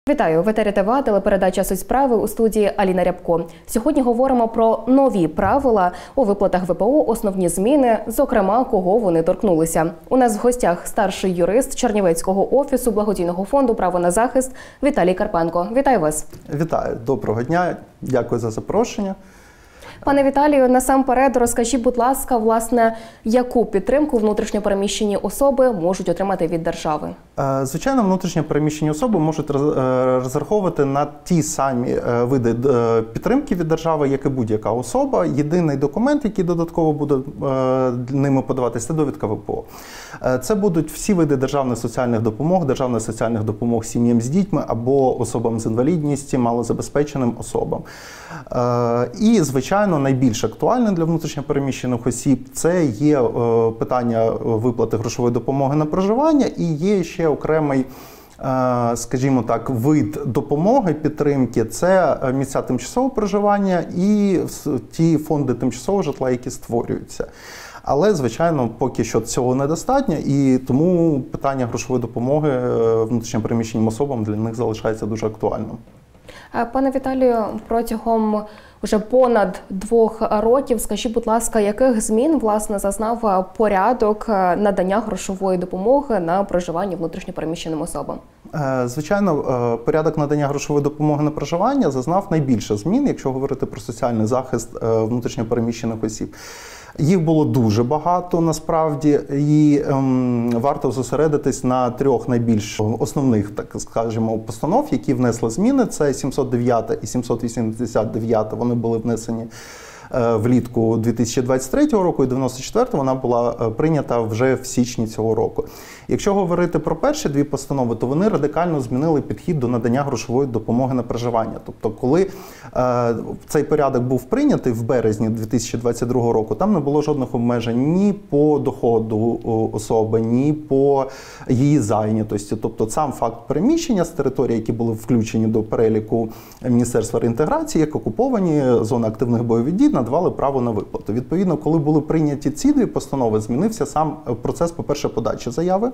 Вітаю! В етері ТВА, телепередача «Суть справи», у студії Аліна Рябко. Сьогодні говоримо про нові правила у виплатах ВПО, основні зміни, зокрема, кого вони торкнулися. У нас в гостях старший юрист Чернівецького офісу благодійного фонду «Право на захист» Віталій Карпенко. Вітаю вас! Вітаю! Доброго дня! Дякую за запрошення. Пане Віталію, насамперед розкажіть, будь ласка, власне, яку підтримку внутрішньопереміщені особи можуть отримати від держави? Звичайно, внутрішньопереміщені особи можуть розраховувати на ті самі види підтримки від держави, як і будь-яка особа. Єдиний документ, який додатково буде ними подаватися, це довідка ВПО. Це будуть всі види державних соціальних допомог сім'ям з дітьми або особам з інвалідністю, малозабезпеченим особам. І, звичайно, найбільш актуальне для внутрішньопереміщених осіб – це є питання виплати грошової допомоги на проживання і є ще окремий, скажімо так, вид допомоги, підтримки – це місця тимчасового проживання і ті фонди тимчасового житла, які створюються. Але, звичайно, поки що цього недостатньо, і тому питання грошової допомоги внутрішньопереміщеним особам для них залишається дуже актуальним. Пане Віталію, протягом вже понад 2 років, скажіть, будь ласка, яких змін, власне, зазнав порядок надання грошової допомоги на проживання внутрішньопереміщеним особам? Звичайно, порядок надання грошової допомоги на проживання зазнав найбільше змін, якщо говорити про соціальний захист внутрішньопереміщених осіб. Їх було дуже багато, насправді, і варто зосередитись на 3 найбільш основних, так скажімо, постанов, які внесли зміни. Це 709 і 789, вони були внесені влітку 2023 року, і 94-та вона була прийнята вже в січні цього року. Якщо говорити про перші 2 постанови, то вони радикально змінили підхід до надання грошової допомоги на проживання. Тобто, коли цей порядок був прийнятий в березні 2022 року, там не було жодних обмежень ні по доходу особи, ні по її зайнятості. Тобто, сам факт переміщення з території, які були включені до переліку Міністерства реінтеграції, як окуповані зони активних бойових дій, надавали право на виплату. Відповідно, коли були прийняті ці 2 постанови, змінився сам процес, по-перше, подачі заяви.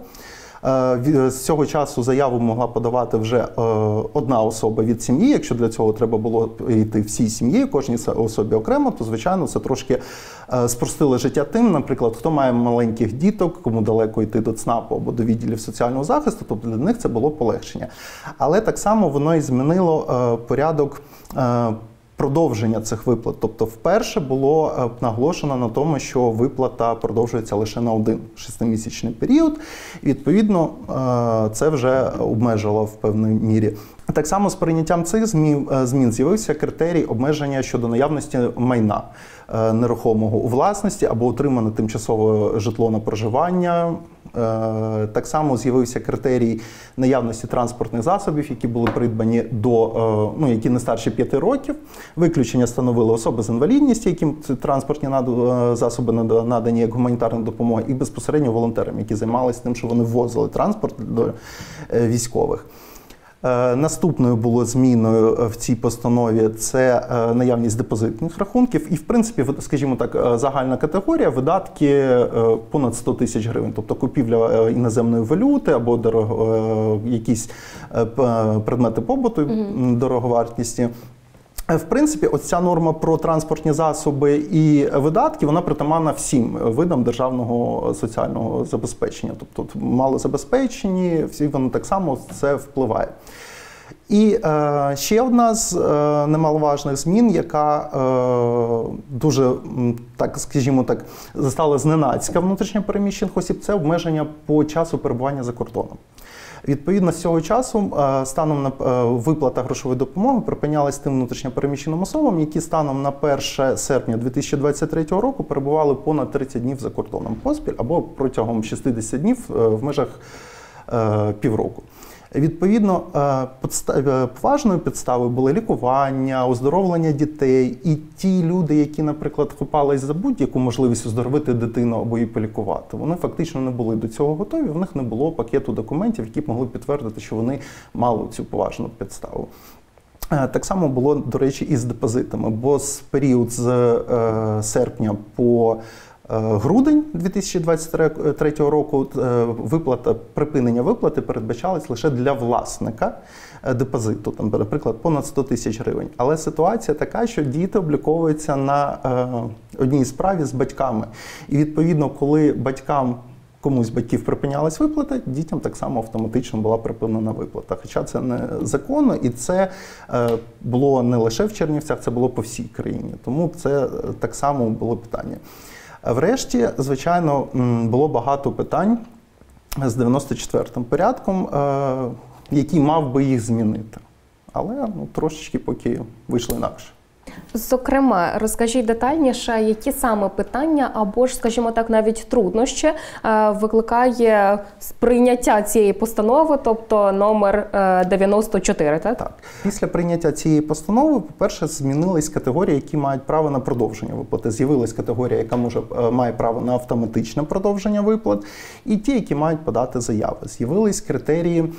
З цього часу заяву могла подавати вже одна особа від сім'ї. Якщо для цього треба було йти всій сім'ї, кожній особі окремо, то, звичайно, це трошки спростило життя тим, наприклад, хто має маленьких діток, кому далеко йти до ЦНАПу або до відділів соціального захисту, тобто для них це було полегшення. Але так само воно і змінило порядок продовження цих виплат. Тобто вперше було наголошено на тому, що виплата продовжується лише на 1 6-місячний період. І, відповідно, це вже обмежило в певній мірі. Так само з прийняттям цих змін з'явився критерій обмеження щодо наявності майна нерухомого у власності або отримане тимчасове житло на проживання. Так само з'явився критерій наявності транспортних засобів, які були придбані які не старші 5 років. Виключення становили особи з інвалідністю, яким транспортні засоби надані як гуманітарна допомога, і безпосередньо волонтерам, які займалися тим, що вони ввозили транспорт до військових. Наступною було зміною в цій постанові це наявність депозитних рахунків і, в принципі, скажімо так, загальна категорія видатки понад 100 тисяч гривень, тобто купівля іноземної валюти або якісь предмети побуту дороговартісті. В принципі, ось ця норма про транспортні засоби і видатки, вона притаманна всім видам державного соціального забезпечення. Тобто малозабезпечені, всі вони так само це впливає. І ще одна з немаловажних змін, яка дуже, так скажімо так, застала зненацька внутрішньопереміщених осіб, це обмеження по часу перебування за кордоном. Відповідно, з цього часу станом на виплата грошової допомоги припинялась тим внутрішньопереміщеним особам, які станом на 1 серпня 2023 року перебували понад 30 днів за кордоном поспіль або протягом 60 днів в межах півроку. Відповідно, поважною підставою були лікування, оздоровлення дітей, і ті люди, які, наприклад, хапались за будь-яку можливість оздоровити дитину або її полікувати, вони фактично не були до цього готові, в них не було пакету документів, які б могли підтвердити, що вони мали цю поважну підставу. Так само було, до речі, і з депозитами, бо з період з серпня по грудень 2023 року припинення виплати передбачалось лише для власника депозиту, там, наприклад, понад 100 тисяч гривень. Але ситуація така, що діти обліковуються на одній справі з батьками. І відповідно, коли комусь з батьків припинялась виплата, дітям так само автоматично була припинена виплата. Хоча це не законно, і це було не лише в Чернівцях, це було по всій країні. Тому це так само було питання. Врешті, звичайно, було багато питань з 94-м порядком, який мав би їх змінити. Але трошечки поки вийшло інакше. Зокрема, розкажіть детальніше, які саме питання або ж, скажімо так, навіть труднощі викликає прийняття цієї постанови, тобто номер 94, так? Так. Після прийняття цієї постанови, по-перше, змінились категорії, які мають право на продовження виплати. З'явилась категорія, яка має право на автоматичне продовження виплат, і ті, які мають подати заяви. З'явились критерії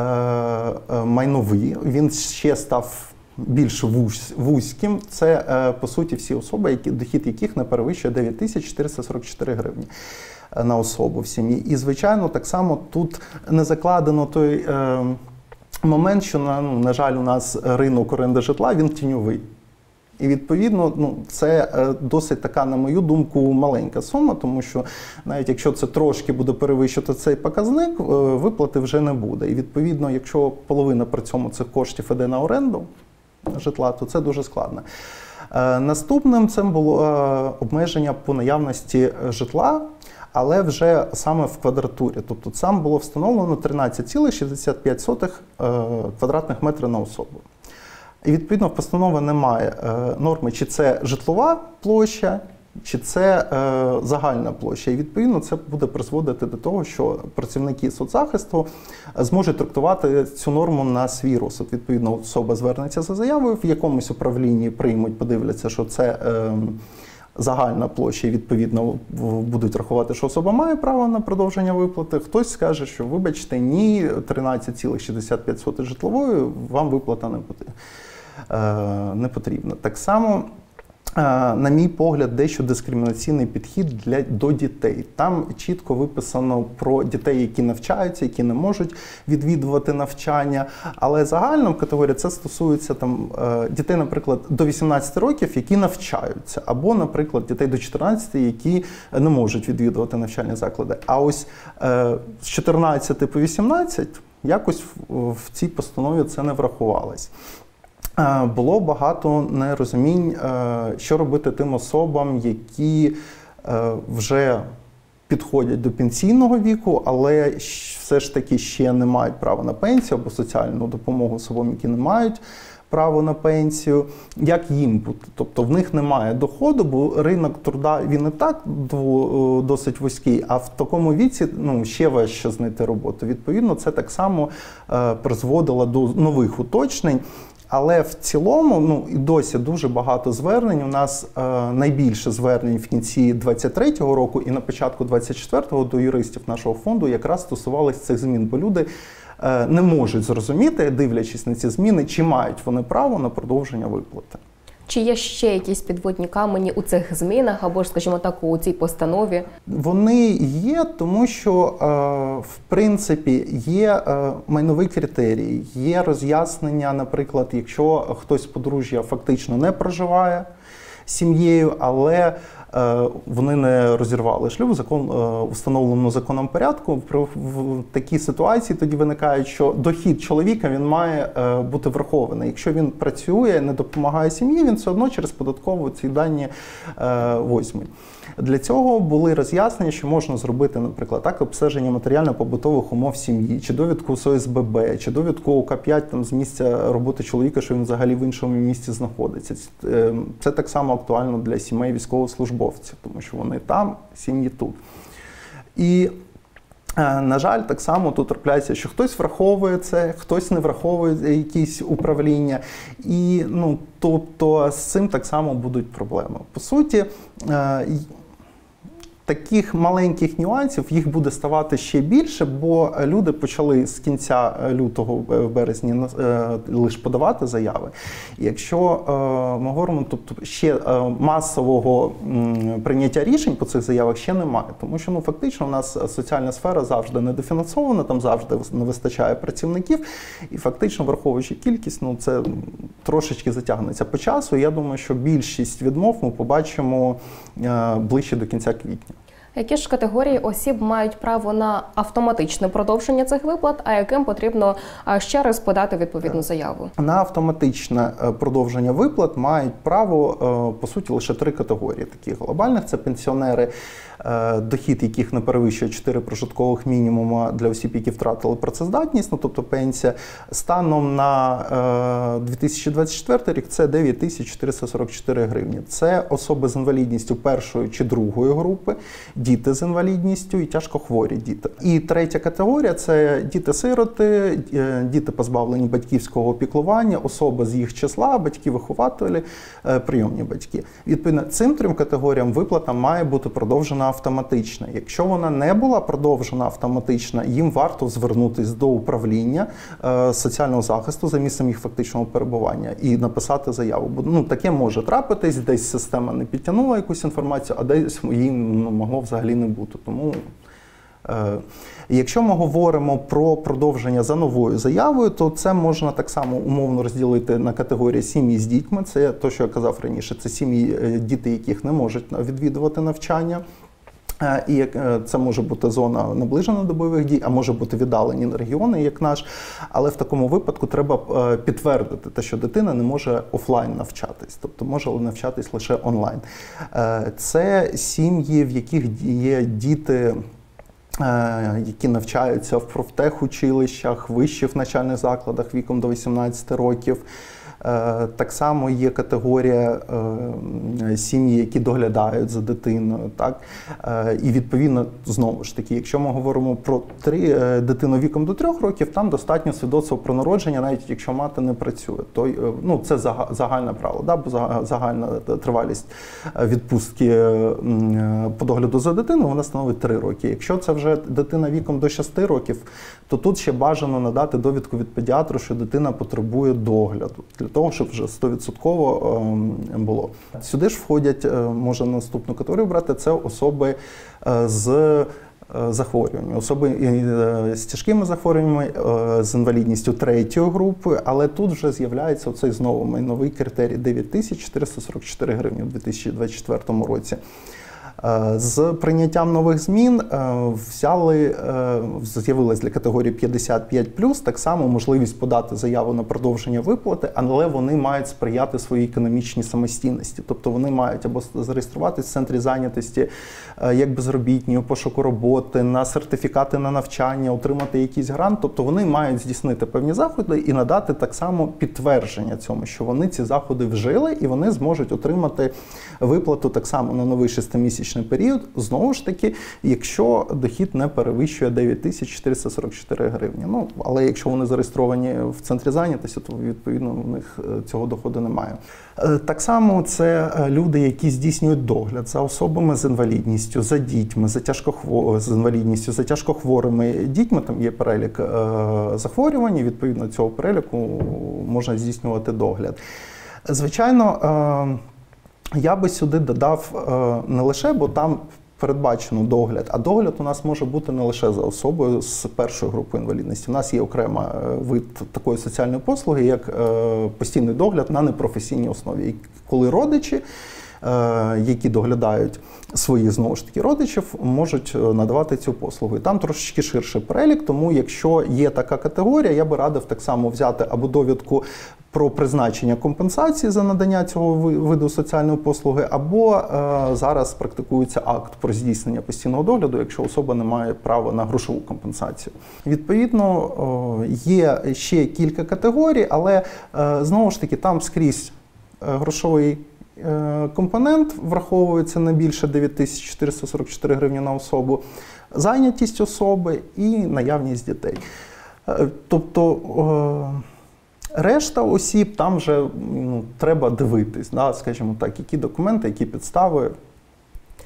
майнові, він ще став більш вузьким. Це, по суті, всі особи, дохід яких не перевищує 9444 гривні на особу в сім'ї. І, звичайно, так само тут не закладено той момент, що, на жаль, у нас ринок оренди житла, він тіньовий. І, відповідно, це досить така, на мою думку, маленька сума, тому що навіть якщо це трошки буде перевищити цей показник, виплати вже не буде. І, відповідно, якщо половина при цьому цих коштів іде на оренду житла, то це дуже складно. Наступним це було обмеження по наявності житла, але вже саме в квадратурі. Тобто там було встановлено 13,65 квадратних метрів на особу. І, відповідно, в постанові немає норми, чи це житлова площа, чи це загальна площа. І, відповідно, це буде призводити до того, що працівники соцзахисту зможуть трактувати цю норму на свій розсуд. Відповідно, особа звернеться за заявою, в якомусь управлінні приймуть, подивляться, що це загальна площа, і, відповідно, будуть рахувати, що особа має право на продовження виплати. Хтось скаже, що, вибачте, ні, 13,65 житлової, вам виплата не потрібна. Так само, на мій погляд, дещо дискримінаційний підхід до дітей. Там чітко виписано про дітей, які навчаються, які не можуть відвідувати навчання. Але загально в категорії це стосується дітей, наприклад, до 18 років, які навчаються. Або, наприклад, дітей до 14, які не можуть відвідувати навчальні заклади. А ось з 14 по 18 якось в цій постанові це не врахувалось. Було багато нерозумінь, що робити тим особам, які вже підходять до пенсійного віку, але все ж таки ще не мають права на пенсію або соціальну допомогу особам, які не мають право на пенсію. Як їм бути? Тобто в них немає доходу, бо ринок труда, він і так досить вузький, а в такому віці ще важче знайти роботу. Відповідно, це так само призводило до нових уточнень. Але в цілому, і досі дуже багато звернень. У нас найбільше звернень в кінці 23-го року і на початку 24-го до юристів нашого фонду якраз стосувалися цих змін, бо люди не можуть зрозуміти, дивлячись на ці зміни, чи мають вони право на продовження виплати. Чи є ще якісь підводні камені у цих змінах, або ж, скажімо так, у цій постанові? Вони є, тому що, в принципі, є майновий критерій, є роз'яснення, наприклад, якщо хтось з подружжя фактично не проживає з сім'єю, але вони не розірвали шлюб в установленому законом порядку. В такій ситуації тоді виникає, що дохід чоловіка він має бути врахований. Якщо він працює, не допомагає сім'ї, він все одно через податкову ці дані візьме. Для цього були роз'яснення, що можна зробити, наприклад, так, обстеження матеріально-побутових умов сім'ї, чи довідку з ОСББ, чи довідку УК-5 з місця роботи чоловіка, що він взагалі в іншому місці знаходиться. Це так само актуально для сімей військовослужбовців, тому що вони там, сім'ї тут. І, на жаль, так само тут трапляється, що хтось враховує це, хтось не враховує якісь управління. І, тобто, з цим так само будуть проблеми. По суті, таких маленьких нюансів їх буде ставати ще більше, бо люди почали з кінця лютого, березня лише подавати заяви. І якщо ми говоримо, тобто ще масового прийняття рішень по цих заявах ще немає, тому що фактично у нас соціальна сфера завжди недофінансована, там завжди не вистачає працівників, і фактично, враховуючи кількість, це трошечки затягнеться по часу. І я думаю, що більшість відмов ми побачимо ближче до кінця квітня. Які ж категорії осіб мають право на автоматичне продовження цих виплат, а яким потрібно ще раз подати відповідну заяву? На автоматичне продовження виплат мають право, по суті, лише 3 категорії таких глобальних. Це пенсіонери, дохід яких не перевищує 4 прожиткових мінімума для осіб, які втратили працездатність, тобто пенсія. Станом на 2024 рік це 9444 гривні. Це особи з інвалідністю першої чи другої групи, діти з інвалідністю і тяжкохворі діти. І третя категорія – це діти-сироти, діти, позбавлені батьківського опіклування, особи з їх числа, батьки-вихователі, прийомні батьки. Відповідно, цим 3 категоріям виплата має бути продовжена автоматично. Якщо вона не була продовжена автоматично, їм варто звернутися до управління соціального захисту за місцем їх фактичного перебування і написати заяву. Бо таке може трапитись, десь система не підтягнула якусь інформацію, а десь її могло взагалі не бути. Тому якщо ми говоримо про продовження за новою заявою, то це можна так само умовно розділити на категорії сім'ї з дітьми. Це те, що я казав раніше, це сім'ї, діти яких не можуть відвідувати навчання. І це може бути зона наближена до бойових дій, а може бути віддалені регіони, як наш. Але в такому випадку треба підтвердити те, що дитина не може офлайн навчатись, тобто може навчатись лише онлайн. Це сім'ї, в яких є діти, які навчаються в профтехучилищах, вищих навчальних закладах віком до 18 років. Так само є категорія сім'ї, які доглядають за дитиною. Так? І відповідно, знову ж таки, якщо ми говоримо про дитину віком до 3 років, там достатньо свідоцтва про народження, навіть якщо мати не працює. То, це загальне правило, да? Бо загальна тривалість відпустки по догляду за дитиною, вона становить 3 роки. Якщо це вже дитина віком до 6 років, то тут ще бажано надати довідку від педіатру, що дитина потребує догляду, для того, щоб вже 100% було. Сюди ж входять, можна наступну категорію брати, це особи з захворюваннями, особи з тяжкими захворюваннями, з інвалідністю 3-ї групи, але тут вже з'являється оцей знову новий критерій 9444 гривні у 2024 році. З прийняттям нових змін з'явилась для категорії 55+, так само можливість подати заяву на продовження виплати, але вони мають сприяти своїй економічній самостійності. Тобто вони мають або зареєструватися в центрі зайнятості як безробітні, у пошуку роботи, на сертифікати на навчання, отримати якийсь грант. Тобто вони мають здійснити певні заходи і надати так само підтвердження цьому, що вони ці заходи вжили і вони зможуть отримати виплату так само на новий 6-місячний період, знову ж таки, якщо дохід не перевищує 9444 гривні. Але якщо вони зареєстровані в центрі зайнятості, то відповідно у них цього доходу немає. Так само це люди, які здійснюють догляд за особами з інвалідністю, за дітьми, з інвалідністю, за тяжкохворими дітьми, там є перелік захворювань, і відповідно цього переліку можна здійснювати догляд. Звичайно, я би сюди додав не лише, бо там передбачено догляд, а догляд у нас може бути не лише за особою з першої групи інвалідності. У нас є окрема вид такої соціальної послуги, як постійний догляд на непрофесійній основі. Коли родичі, які доглядають своїх, знову ж таки, родичів, можуть надавати цю послугу. І там трошечки ширший перелік, тому якщо є така категорія, я би радив так само взяти або довідку про призначення компенсації за надання цього виду соціальної послуги, або зараз практикується акт про здійснення постійного догляду, якщо особа не має права на грошову компенсацію. Відповідно, є ще кілька категорій, але знову ж таки там скрізь грошовий компонент враховується не більше 9444 гривні на особу, зайнятість особи і наявність дітей. Тобто решта осіб там вже треба дивитись, скажімо так, які документи, які підстави.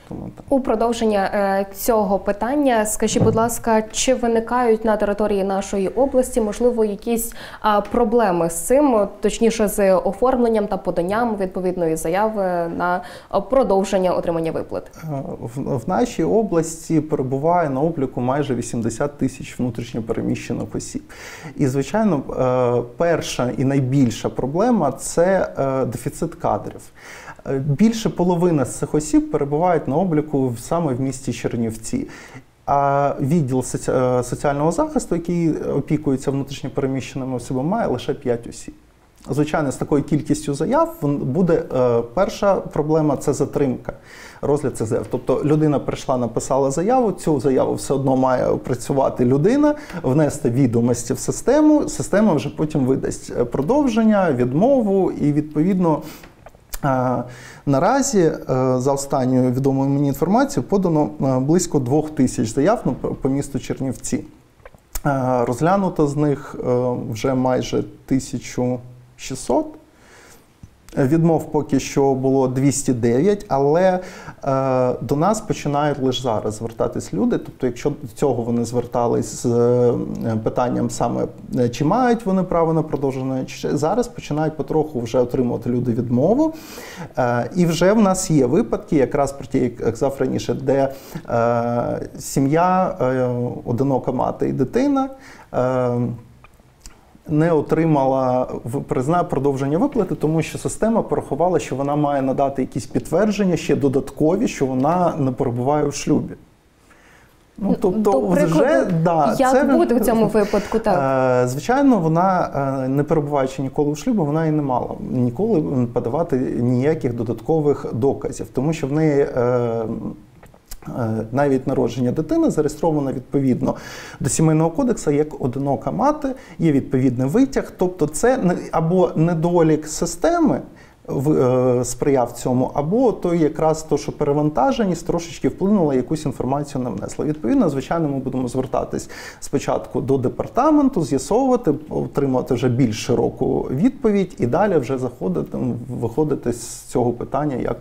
Тому так. У продовження цього питання, скажіть, будь ласка, чи виникають на території нашої області, можливо, якісь проблеми з цим, точніше з оформленням та поданням відповідної заяви на продовження отримання виплат? В нашій області перебуває на обліку майже 80 тисяч внутрішньо переміщених осіб. І, звичайно, перша і найбільша проблема – це дефіцит кадрів. Більше половини з цих осіб перебувають на обліку саме в місті Чернівці. А відділ соціального захисту, який опікується внутрішньо переміщеними особами, має лише 5 осіб. Звичайно, з такою кількістю заяв буде перша проблема – це затримка, розгляд цих заяв. Тобто людина прийшла, написала заяву, цю заяву все одно має опрацювати людина, внести відомості в систему, система вже потім видасть продовження, відмову і, відповідно, наразі, за останньою відомою мені інформацією, подано близько 2000 заяв по місту Чернівці. Розглянуто з них вже майже 1600. Відмов поки що було 209, але до нас починають лише зараз звертатись люди. Тобто, якщо до цього вони звертались з питанням саме, чи мають вони право на продовження, чи зараз починають потроху вже отримувати люди відмову. І вже в нас є випадки, якраз про ті, як казав раніше, де сім'я, одинока мати і дитина, не отримала продовження виплати, тому що система порахувала, що вона має надати якісь підтвердження, ще додаткові, що вона не перебуває в шлюбі. Ну, тобто, вже, да, як це буде в цьому випадку? Так? Звичайно, вона, не перебуваючи ніколи в шлюбі, вона і не мала ніколи подавати ніяких додаткових доказів, тому що в неї навіть народження дитини зареєстровано відповідно до Сімейного кодексу як одинока мати, є відповідний витяг. Тобто це або недолік системи сприяв цьому, або то якраз то, що перевантаженість трошечки вплинула, якусь інформацію не внесла. Відповідно, звичайно, ми будемо звертатись спочатку до департаменту, з'ясовувати, отримати вже більш широку відповідь і далі вже виходити з цього питання як...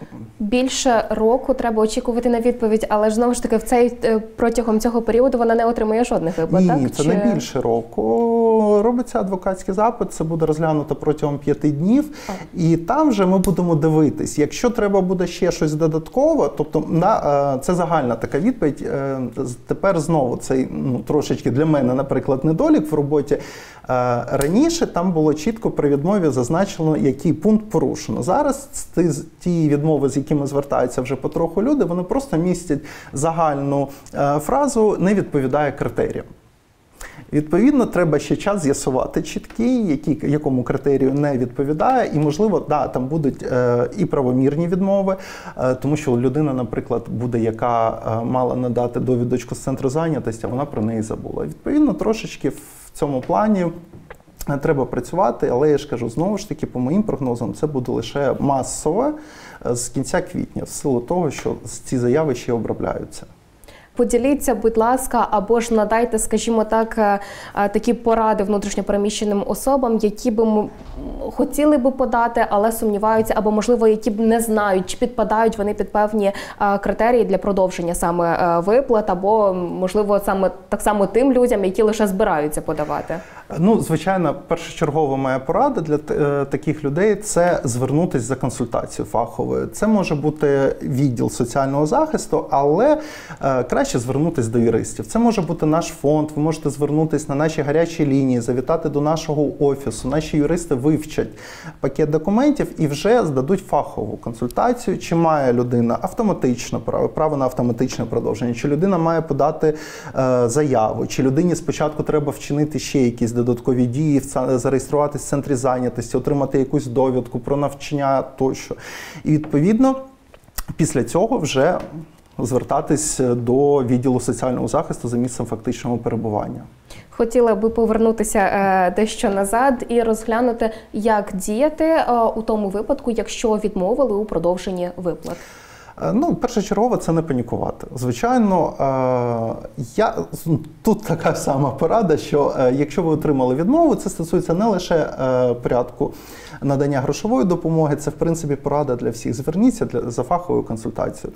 Більше року треба очікувати на відповідь, але ж знову ж таки протягом цього періоду вона не отримує жодних виплат, так? Ні, це не більше року. Робиться адвокатський запит, це буде розглянуто протягом 5 днів, і там вже ми будемо дивитись. Якщо треба буде ще щось додатково, тобто це загальна така відповідь. Тепер знову цей трошечки для мене, наприклад, недолік в роботі. Раніше там було чітко при відмові зазначено, який пункт порушено. Зараз ті відмови, з якими звертаються вже потроху люди, вони просто містять загальну фразу «не відповідає критеріям». Відповідно, треба ще час з'ясувати чіткий, якому критерію не відповідає, і, можливо, там будуть і правомірні відмови, тому що людина, наприклад, буде, яка мала надати довідочку з центру зайнятості, а вона про неї забула. Відповідно, трошечки в цьому плані треба працювати, але я ж кажу, знову ж таки, по моїм прогнозам, це буде лише масово з кінця квітня, в силу того, що ці заяви ще обробляються. Поділіться, будь ласка, або ж надайте, скажімо так, такі поради внутрішньопереміщеним особам, які б хотіли би подати, але сумніваються, або, можливо, які б не знають, чи підпадають вони під певні критерії для продовження саме виплат, або, можливо, так само тим людям, які лише збираються подавати. Ну, звичайно, першочергова моя порада для таких людей – це звернутися за консультацією фаховою. Це може бути відділ соціального захисту, але краще звернутися до юристів. Це може бути наш фонд, ви можете звернутися на наші гарячі лінії, завітати до нашого офісу. Наші юристи вивчать пакет документів і вже здадуть фахову консультацію, чи має людина автоматично право на автоматичне продовження, чи людина має подати заяву, чи людині спочатку треба вчинити ще якісь додаткові дії, зареєструватися в центрі зайнятості, отримати якусь довідку про навчання тощо. І, відповідно, після цього вже звертатись до відділу соціального захисту за місцем фактичного перебування. Хотіла би повернутися дещо назад і розглянути, як діяти у тому випадку, якщо відмовили у продовженні виплат. Ну, першочергово це не панікувати. Звичайно, тут така сама порада, що якщо ви отримали відмову, це стосується не лише порядку надання грошової допомоги, це, в принципі, порада для всіх. Зверніться за фаховою консультацією.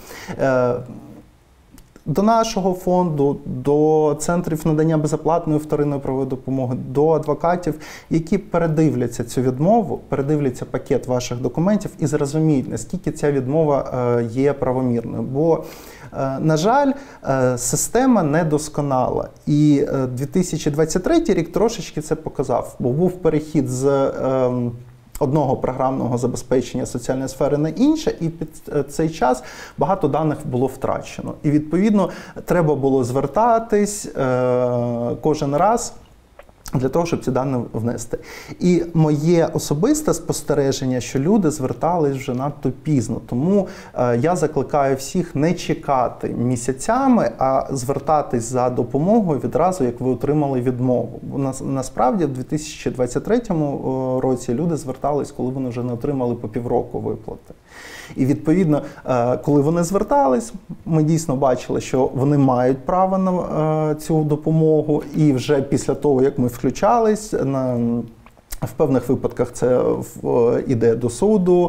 До нашого фонду, до центрів надання безоплатної вторинної правової допомоги, до адвокатів, які передивляться цю відмову, передивляться пакет ваших документів і зрозуміють, наскільки ця відмова є правомірною. Бо, на жаль, система недосконала. І 2023 рік трошечки це показав, бо був перехід з одного програмного забезпечення соціальної сфери на інше, і під цей час багато даних було втрачено. І, відповідно, треба було звертатись кожен раз для того, щоб ці дані внести. І моє особисте спостереження, що люди звертались вже надто пізно. Тому я закликаю всіх не чекати місяцями, а звертатись за допомогою відразу, як ви отримали відмову. Бо насправді в 2023 році люди звертались, коли вони вже не отримали по півроку виплати. І, відповідно, коли вони звертались, ми дійсно бачили, що вони мають право на цю допомогу, і вже після того, як ми включались, в певних випадках це йде до суду,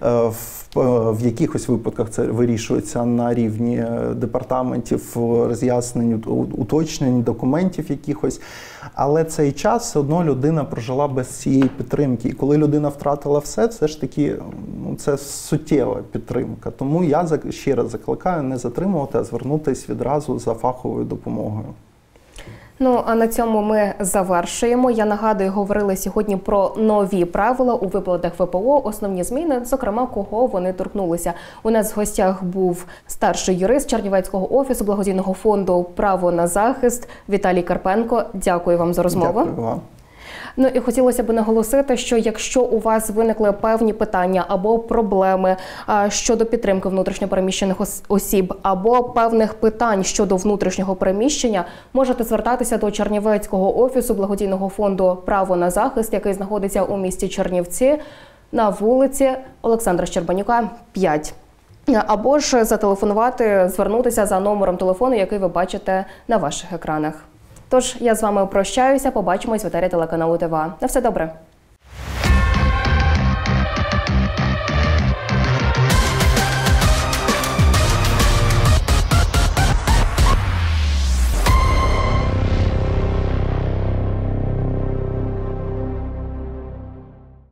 в якихось випадках це вирішується на рівні департаментів, роз'яснень, уточнень, документів якихось. Але цей час все одно людина прожила без цієї підтримки. І коли людина втратила все ж таки це суттєва підтримка. Тому я ще раз закликаю не затримувати, а звернутися відразу за фаховою допомогою. Ну, а на цьому ми завершуємо. Я нагадую, говорили сьогодні про нові правила у виплатах ВПО, основні зміни, зокрема, кого вони торкнулися. У нас в гостях був старший юрист Чернівецького офісу благодійного фонду «Право на захист» Віталій Карпенко. Дякую вам за розмову. Дякую вам. Ну і хотілося б наголосити, що якщо у вас виникли певні питання або проблеми щодо підтримки внутрішньопереміщених осіб, або певних питань щодо внутрішнього переміщення, можете звертатися до Чернівецького офісу благодійного фонду «Право на захист», який знаходиться у місті Чернівці на вулиці Олександра Щербанюка, 5. Або ж зателефонувати, звернутися за номером телефону, який ви бачите на ваших екранах. Тож, я з вами прощаюся, побачимось в етері телеканалу ТВА. На все добре!